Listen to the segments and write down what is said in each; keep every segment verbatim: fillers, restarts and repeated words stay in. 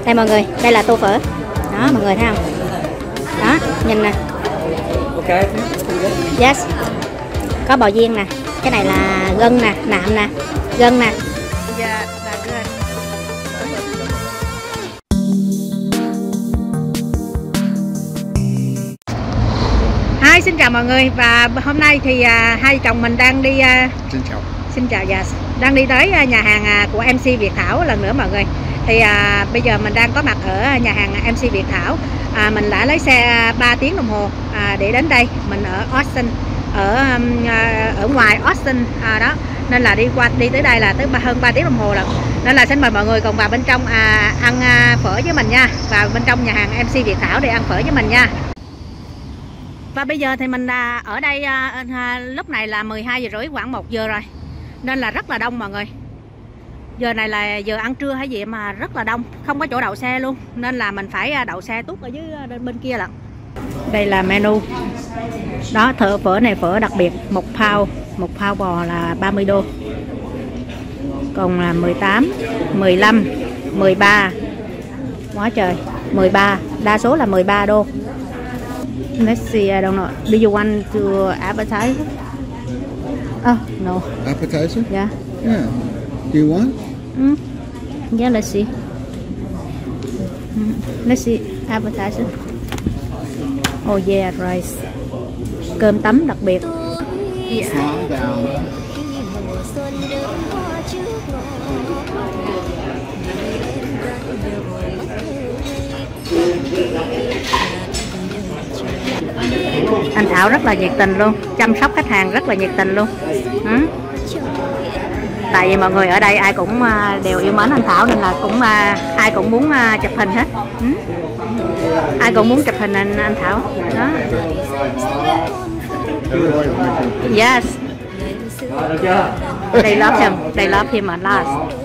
Đây mọi người, đây là tô phở. Đó mọi người thấy không? Đó, nhìn nè. Ok. Yes. Có bò viên nè. Cái này là gân nè, nạm nè, gân nè. Yeah, that's good. Hi, xin chào mọi người. Và hôm nay thì uh, hai chồng mình đang đi uh, Xin chào. Xin chào, yes. Đang đi tới uh, nhà hàng uh, của em xê Việt Thảo lần nữa mọi người. Thì à, bây giờ mình đang có mặt ở nhà hàng em xê Việt Thảo. à, Mình đã lấy xe ba tiếng đồng hồ à, để đến đây. Mình ở Austin, ở à, ở ngoài Austin à, đó. Nên là đi qua đi tới đây là tới hơn ba tiếng đồng hồ rồi. Nên là xin mời mọi người cùng vào bên trong à, ăn à, phở với mình nha. Vào bên trong nhà hàng em xê Việt Thảo để ăn phở với mình nha. Và bây giờ thì mình à, ở đây à, à, lúc này là mười hai giờ rưỡi, khoảng một giờ rồi. Nên là rất là đông mọi người. Giờ này là giờ ăn trưa hay gì mà rất là đông, không có chỗ đậu xe luôn. Nên là mình phải đậu xe tút ở dưới bên kia lận. Đây là menu. Đó, thợ phở này phở đặc biệt, một pound, một pound bò là ba mươi đô. Còn là mười tám, mười lăm, mười ba. Quá trời, mười ba, đa số là mười ba đô. Let's see, I don't know. Do you want to advertise? Oh, no. Appetizer? Yeah. Yeah. Do you want? Mm. Yeah, let's see. Mm. Let's see appetizer. Oh yeah, rice. Cơm tấm đặc biệt. Yeah. Calm down. Anh Thảo rất là nhiệt tình luôn, chăm sóc khách hàng rất là nhiệt tình luôn. Ừ. Tại vì mọi người ở đây ai cũng đều yêu mến anh Thảo nên là cũng ai cũng muốn chụp hình hết. Ừ. Ai cũng muốn chụp hình anh anh Thảo. Đó. Yes. They love him. They love him a lot.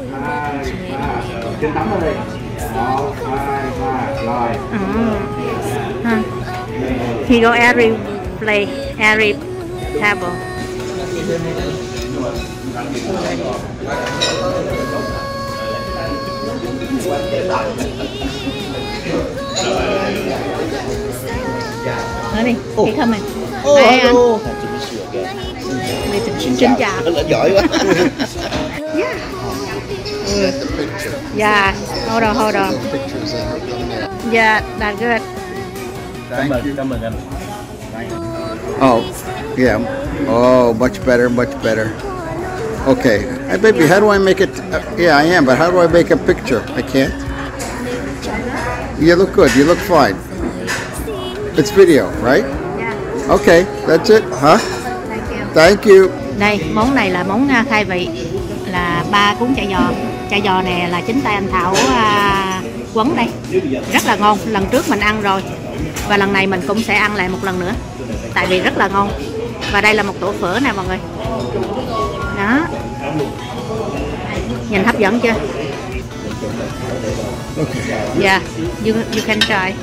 Mm. Huh. He go every play, every table. Nói đi, oh. Thấy không mày? Oh, hello. Xin chào. Giỏi quá. Yeah. Yeah. Hold on, hold on. Yeah, that's good. Thank you. Cảm ơn anh. Oh, yeah. Oh, much better, much better. Okay. Hey, baby, how do I make it? Uh, yeah, I am, but how do I make a picture? I can't. You look good. You look fine. It's video, right? Yeah. Okay, that's it, huh? Thank you. Thank you. Đây, món này là món khai vị, là ba cuốn chả giò. Chả giò này là chính tay anh Thảo à, quấn đây. Rất là ngon. Lần trước mình ăn rồi. Và lần này mình cũng sẽ ăn lại một lần nữa. Tại vì rất là ngon. Và đây là một tổ phở nè mọi người. Đó. Nhìn hấp dẫn chưa? Yeah, you, you can try.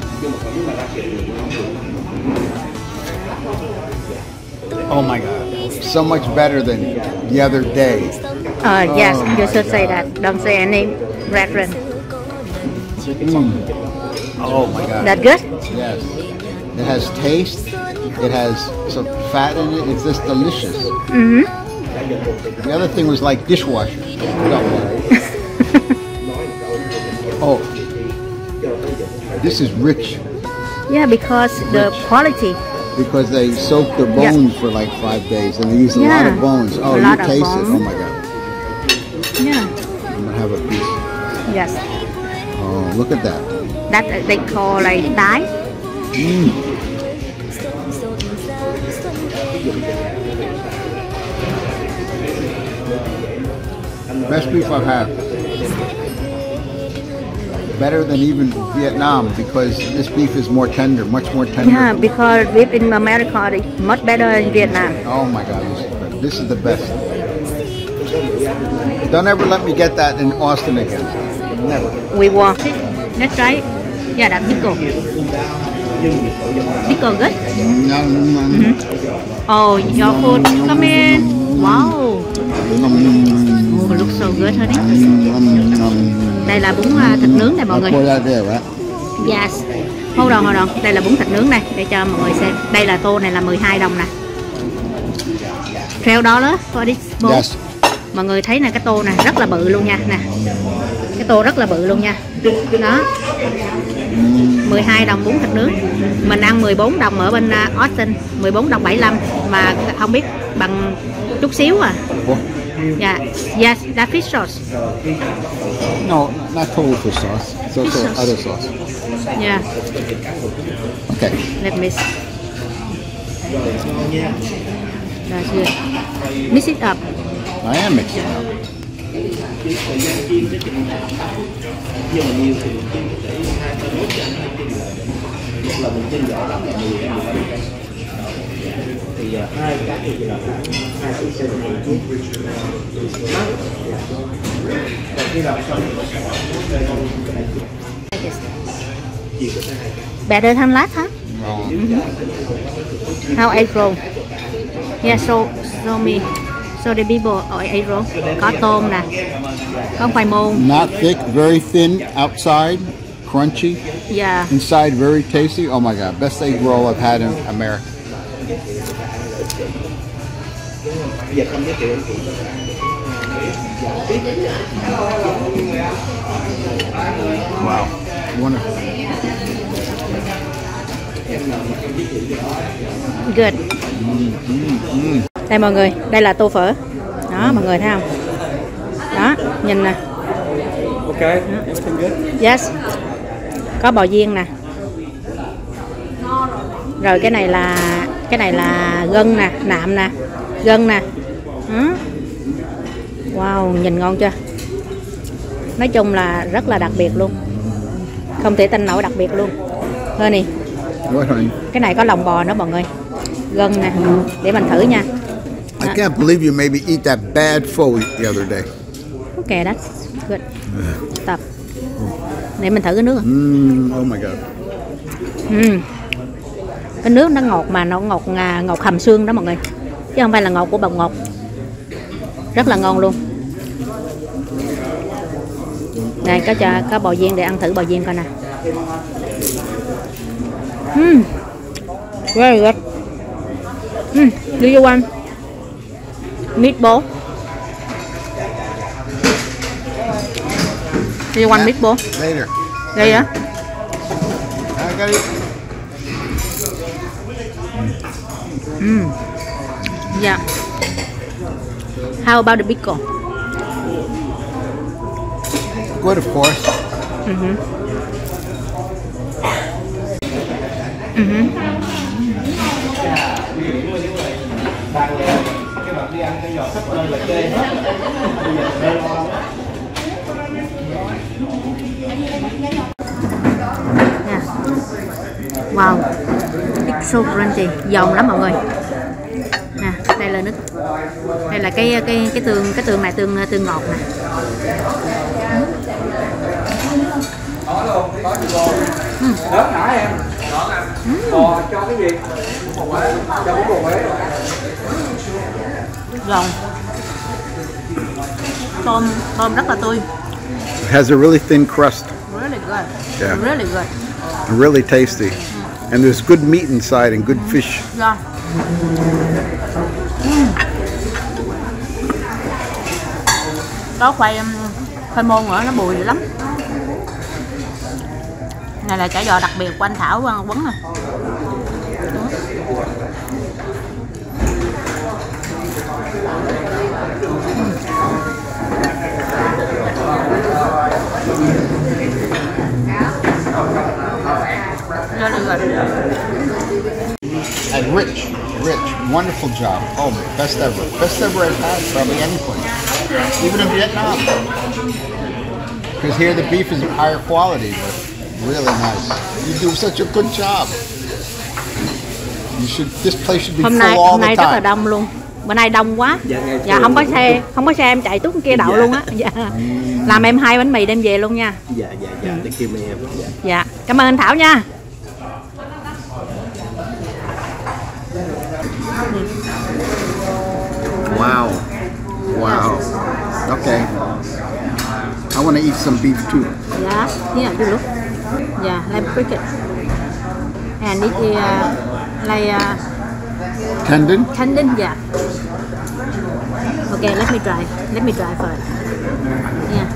Oh my God, so much better than the other day. Uh, yes, oh you should say that. Don't say any reference. Mm. Oh my God. That good? Yes. It has taste. It has some fat in it. It's just delicious. Mm-hmm. The other thing was like dishwasher. Oh, this is rich. Yeah, because the Rich. quality. Because they soak their bones yeah. for like five days, and they use a yeah. lot of bones. Oh, a you lot of taste bones. it. Oh my God. Yeah. I'm gonna have a piece. Yes. Oh, look at that. That they call like thigh. Mm. Best beef I've had. Better than even Vietnam because this beef is more tender, much more tender. Yeah, because beef in America is much better in Vietnam. Oh my God, this is, better. This is the best. Don't ever let me get that in Austin again. Never. We want it. Let's try it. Yeah, that pickle. Pickle good? Mm-hmm. Oh, your food. Come in. Wow. Oh, looks so good, honey. Đây là bún uh, thịt nướng này mọi người. Pour that there, right? Yes. Hold on, hold on. Đây là bún thịt nướng này để cho mọi người xem. Đây là tô này là mười hai đồng nè. twelve dollars for this bowl. Yes. Mọi người thấy nè, cái tô này rất là bự luôn nha nè. Cái tô rất là bự luôn nha. Đó. mười hai đồng bún thịt nướng. Mình ăn mười bốn đồng ở bên uh, Austin, mười bốn đồng bảy mươi lăm mà không biết bằng chút xíu à. Yeah. Yes, that fish sauce. No, not total fish sauce. It's also Fish sauce. other sauce. Yeah. Okay. Let me see. That's good. Mix it up. I am mixing it up. Better than last, huh? Wrong. Mm-hmm. How egg roll? Yeah, show show me. Show the people ở egg roll. Có tôm nè, có khoai môn. Not thick, very thin outside, crunchy. Yeah. Inside, very tasty. Oh my God, best egg roll I've had in America. Wow, wonderful. Good. Mm, mm, mm. Đây mọi người, đây là tô phở. Đó, mọi người thấy không? Đó, nhìn nè. Ok, everything good. Yes. Có bò viên nè. Rồi cái này là cái này là gân nè, nạm nè, gân nè. Đó. Wow, nhìn ngon chưa? Nói chung là rất là đặc biệt luôn. Không thể tin nổi đặc biệt luôn. Honey. What, honey? Cái này có lòng bò nữa mọi người. Gân nè, để mình thử nha. I can't believe you made me eat that bad pho the other day. Ok, that's good. Tập. Để mình thử cái nước. Mm, oh my God. Mm. Cái nước nó ngọt mà nó ngọt ngà, ngọt hầm xương đó mọi người, chứ không phải là ngọt của bột ngọt. Rất là ngon luôn. Đây có cho có bò viên để ăn thử bò viên coi nè. Mm. Very good. Mm. Do you want meatball? Do you want meatball? Later. Đây á. I got it. Mm. Yeah. How about the pickle? Good, of course. Mhm. Mhm. Yeah. Wow, it's so crunchy, giòn lắm mọi người. Nè, đây là nước, đây là cái cái cái tương cái tương này tương tương ngọt nè. Mm. Lớn hả em? Bò cho cái gì? Cho cái bò Huế. Giòn. Tôm tôm rất là tươi. It has a really thin crust. Really good. Yeah. Really good. And really tasty. And there's good meat inside and good fish. Yeah. Mm. Có khoai khoai môn nữa, nó bùi lắm. Này là chả giò đặc biệt của anh Thảo Quấn nè. Really good. And rich, rich, wonderful job. Oh, best ever. Best ever I've had probably any place. Even in Vietnam. Because here the beef is higher quality, but really nice. You do such a good job. You should. This place should be Hôm full nay all hôm the nay rất là time. đông luôn. Bữa nay đông quá. Dạ, ngày Dạ xưa không có luôn. xe, không có xe em chạy tuốt kia đậu Dạ. luôn á. Dạ. Làm em hai bánh mì đem về luôn nha. Dạ, dạ, dạ, để kêu em. Dạ. Dạ, cảm ơn anh Thảo nha. Wow. Wow. Okay. I want to eat some beef too. Yeah, yeah, you look. Yeah, like cricket. And it is uh, like uh, Tendon? tendon, yeah. Okay, let me try. Let me try first. Yeah.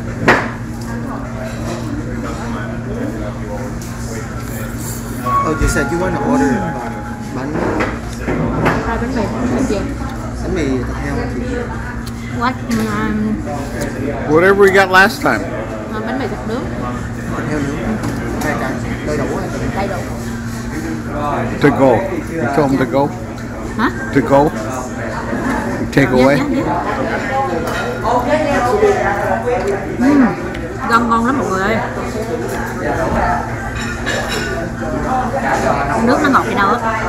Oh, you said you want to order um, bánh Try bánh mì. Bánh gì? bánh mì thịt heo thì What? Um, Whatever we got last time. uh, bánh mì thịt nướng. thịt heo nướng hai cái đầy đủ á. Đầy đủ. To go. You told them to go? Hả? To go? You take Yeah, away? yeah, yeah. Mm, ngon ngon lắm mọi người ơi. Nước nó ngọt gì đâu á.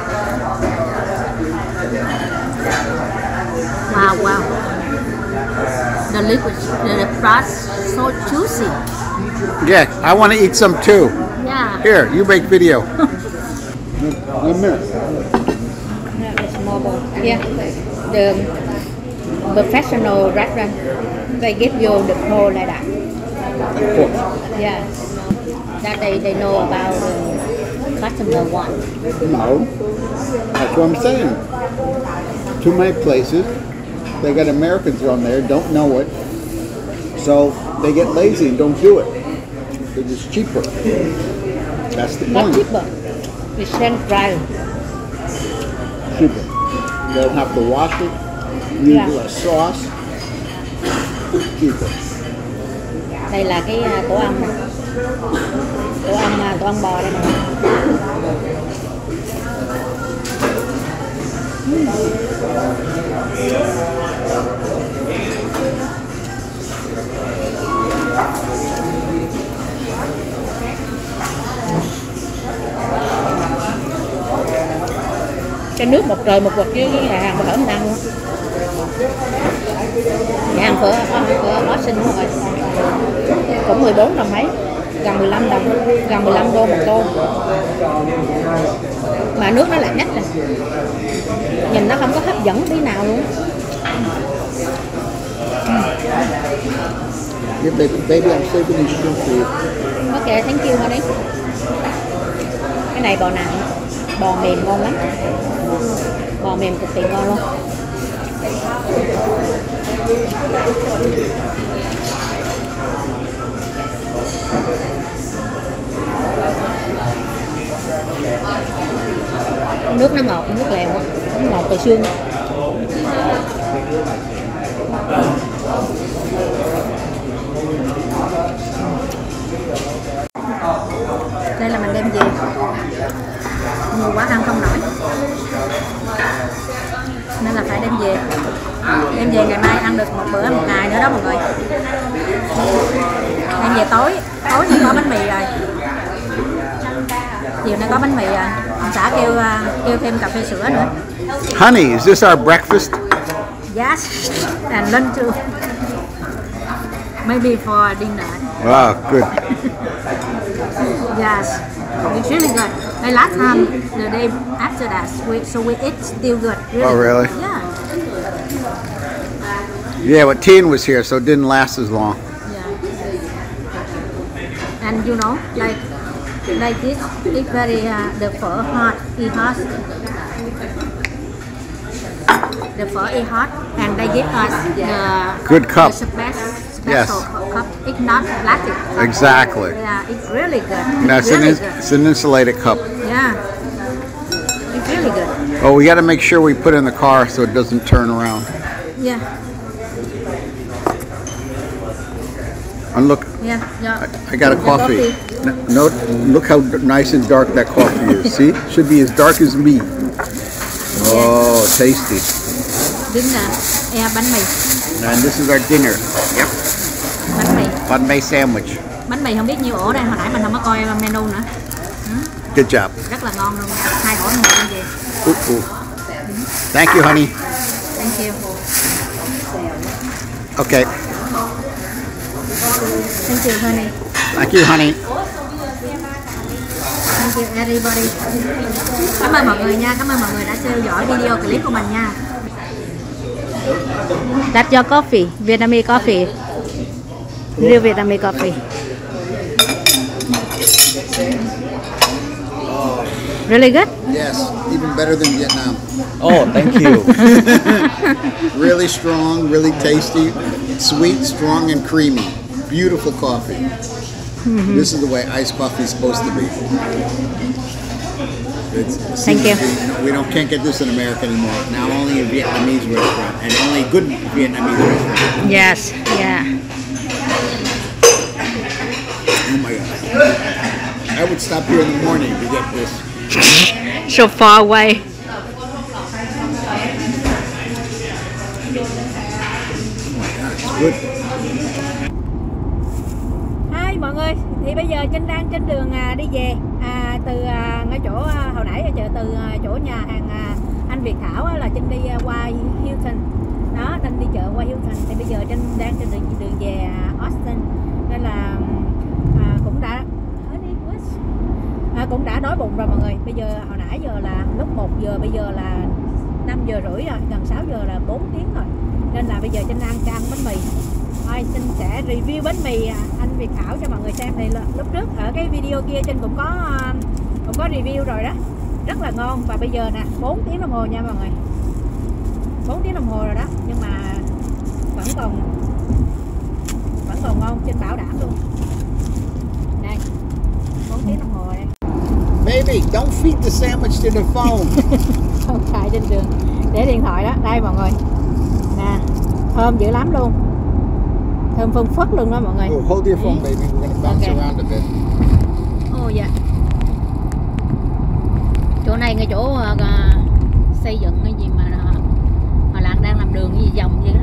Wow, wow. The liquid, the crust so juicy. Yeah, I want to eat some too. Yeah. Here, you make video. One minute. Small bowl. Yeah. The professional restaurant, they give you the whole like that. Of course. Yeah. That they, they know about the customer want. No. That's what I'm saying. Too many places, they got Americans on there, don't know it. So they get lazy and don't do it. It's just cheaper. That's the Not point. cheaper. It's central. Cheaper. They don't have to wash it. Use Yeah. a sauce. Cheaper. Đây là cái uh, tổ ong này. Tổ ong, uh, tổ ong bò đây này. Cái nước một trời một vực với cái nhà hàng phở mình ăn luôn. Nhà hàng phở phở phở sinh luôn rồi. Cũng mười bốn đồng mấy, gần mười lăm đồng, gần mười lăm đô một tô. Mà nước nó lại nhách này. Nhìn nó không có hấp dẫn tí nào luôn. Yeah, baby, baby, I'm saving these shrimp for you. Ok, thank you honey. Cái này bò nặng, bò mềm ngon lắm. Bò mềm cực kỳ ngon luôn. Nước nó ngọt, nước lèo á, nó ngọt từ xương. Đây là mình đem về. Nhiều quá ăn không nổi, nên là phải đem về. Đem về ngày mai ăn được một bữa một ngày nữa đó mọi người. Đem về tối, tối thì có bánh mì rồi. Chiều nay có bánh mì rồi. Ông xã kêu kêu thêm cà phê sữa nữa. Honey, is this our breakfast? Yes, and lunch too. Maybe for dinner. Ah, good. Yes, it's really good. The last time, the day after that, we, so we ate still good. Really. Oh, really? Yeah. Yeah, but Tien was here, so it didn't last as long. Yeah. And you know, like like this, it's very uh, the phở hot, it hot. The phở is hot, and they give us the Good cup. The special, Yes. special cup. It's not plastic. Exactly. Yeah, it's really good. It's No, it's, an, really ins- good. it's an insulated cup. Yeah, it's really good. Oh, we got to make sure we put it in the car so it doesn't turn around. Yeah, And look, yeah, yeah. I got a The coffee. N- No, look how d- nice and dark that coffee is. See, should be as dark as me. Oh, tasty. Dinner, yeah, bánh mì, And this is our dinner. Yep, bánh mì, banh mi sandwich. bánh mì không biết nhiêu ổ đây, hồi nãy mình không có coi menu nữa. Good job. Rất là ngon luôn nha, hai ổ một như vậy. Ooh, ooh. Thank you, honey. Thank you. Okay. Thank you honey. Thank you, honey. Thank you everybody. Cảm ơn mọi người nha, cảm ơn mọi người đã theo dõi video clip của mình nha. That's your coffee, Vietnamese coffee. Real Vietnamese coffee. Really good? Yes, even better than Vietnam. Oh, thank you. Really strong, really tasty, sweet, strong, and creamy. Beautiful coffee. Mm-hmm. This is the way iced coffee is supposed to be. It's, Thank you. We don't can't get this in America anymore. Now only in Vietnamese restaurant, and only good Vietnamese restaurant. Yes, yeah. Oh my God! I would stop here in the morning to get this. So far away. Good. Hi mọi người, thì bây giờ Trinh đang trên đường à, đi về à, từ à, ngay chỗ à, hồi nãy chờ từ à, chỗ nhà hàng à, anh Việt Thảo á, là Trinh đi à, qua Hilton đó, Trinh đi chợ qua Hilton, thì bây giờ Trinh đang trên đường đường về à, Austin, nên là à, cũng đã à, cũng đã đói bụng rồi mọi người. Bây giờ hồi nãy giờ là lúc một giờ, bây giờ là năm giờ rưỡi rồi, gần sáu giờ là bốn tiếng rồi, nên là bây giờ Trinh ăn cho ăn bánh mì. Thôi Trinh sẽ review bánh mì anh Việt Thảo cho mọi người xem. Thì lúc trước ở cái video kia Trinh cũng có cũng có review rồi đó, rất là ngon. Và bây giờ nè, bốn tiếng đồng hồ nha mọi người, bốn tiếng đồng hồ rồi đó, nhưng mà vẫn còn vẫn còn ngon, Trinh bảo đảm luôn. Đây, bốn tiếng đồng hồ rồi đây. Baby, don't feed the sandwich to the phone. Không xài trên đường, để điện thoại đó. Đây mọi người nè, thơm dữ lắm luôn, thơm phân phất luôn đó mọi người. Oh, hold your phone, baby. We're gonna bounce Okay. around a bit. Oh dạ. Chỗ này ngay chỗ uh, xây dựng cái gì mà uh, mà làng đang làm đường cái gì vòng vậy đó.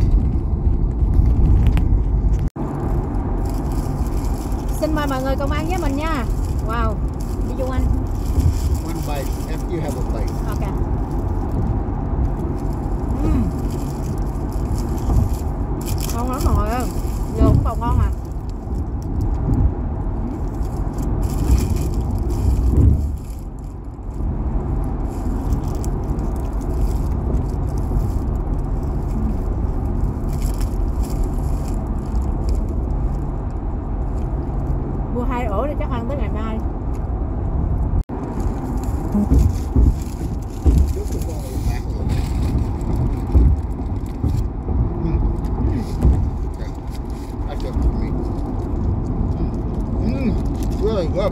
Xin mời mọi người cùng ăn với mình nha. Wow. Đi vô anh. One bite after you have a bite. Ok. Uhm. Ngon lắm mọi người ơi, giờ cũng còn ngon à. Mua hai ổ để chắc ăn tới ngày mai. Really good.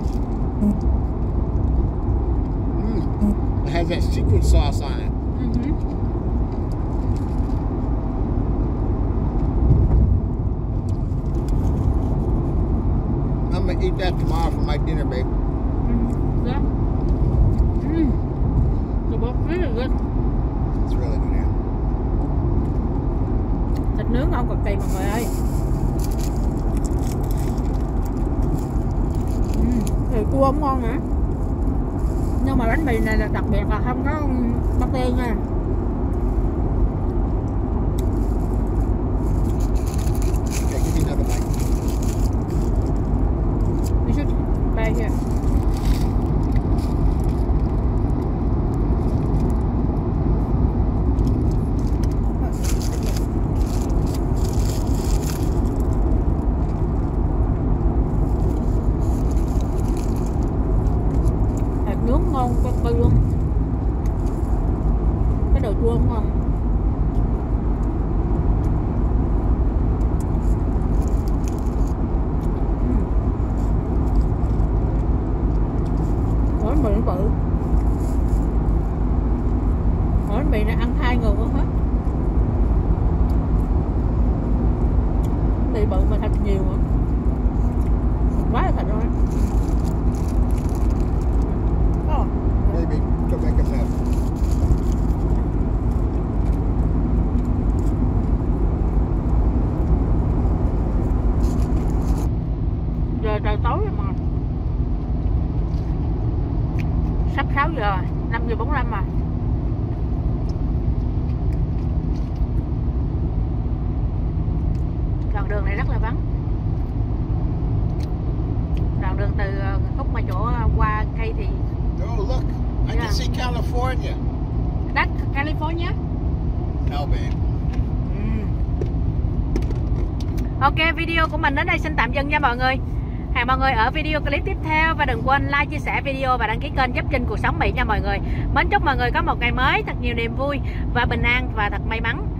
Mm. It has that secret sauce on it. Mm-hmm. I'm gonna eat that tomorrow for my dinner, babe. Mm-hmm. Yeah. Mm. The both really good. It's really good, yeah. Thịt nướng ngon cực kỳ mọi người ơi. Thì cua cũng ngon nữa, nhưng mà bánh mì này là đặc biệt là không có bắp tê nha. Okay, give me another bite. You should try here. Nướng ngon cực kỳ luôn, cái đồ chua cũng ngon. Ủa bánh mì nó bự, ủa bánh mì này ăn hai người cũng hết. Thì bự mà thịt nhiều mà, quá là thịt rồi. Baby, come back up there. Giờ trời tối rồi mà, sắp sáu giờ, năm giờ bốn mươi lăm mà. Đoạn đường này rất là vắng. Đoạn đường từ khúc mà chỗ qua cây thì. Oh, look, I Yeah. can see California. That's California? No, babe. Mm. Ok, video của mình đến đây xin tạm dừng nha mọi người. Hẹn mọi người ở video clip tiếp theo. Và đừng quên like, chia sẻ video và đăng ký kênh giúp Trinh Cuộc Sống Mỹ nha mọi người. Mến chúc mọi người có một ngày mới thật nhiều niềm vui và bình an và thật may mắn.